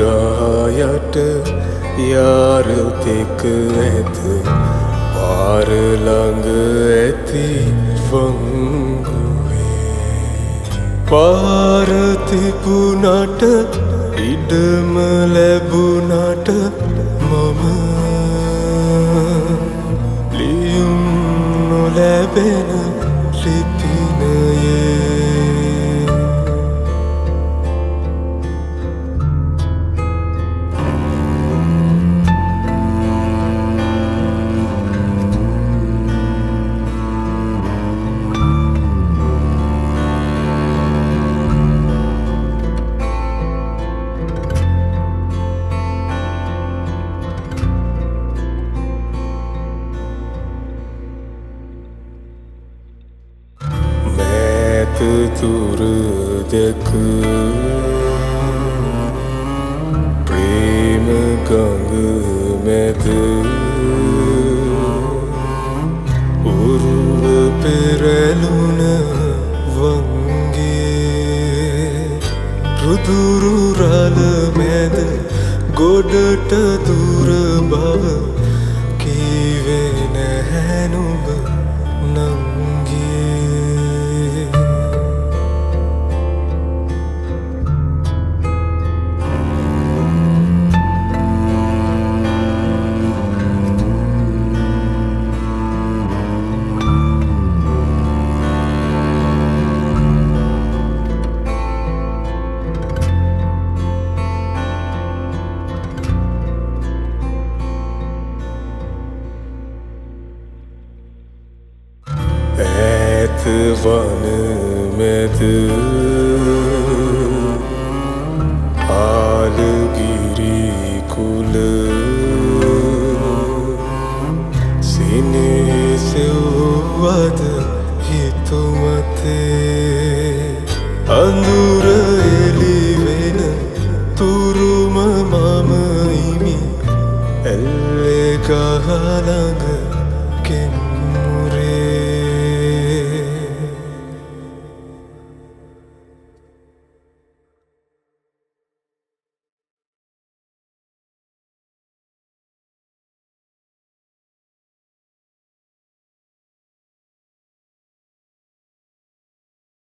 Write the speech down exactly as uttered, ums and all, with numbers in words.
ගහයට යාර දෙක ඇත පාර ළඟ ඇති වංගුවේ පාර තිබුණට ඉඩම ලැබුණට මම ලියුම් නොලැබෙන ලිපිනයේ තුර දැක ප්‍රේම ගඟ මැද උරුව පෙරළුණ වංගේ රුදුරු රළ මැද ගොඩට දුර බව කීවේ නැහැ නුඹ නංගී ඈත වන මැද ආලගිරි කුල සිනේසෙව්වද හිතුමතේ අඳුර එළි වෙන තුරුම මම ඉමි ඇල්ලේ ගහ ළඟ කෙන්න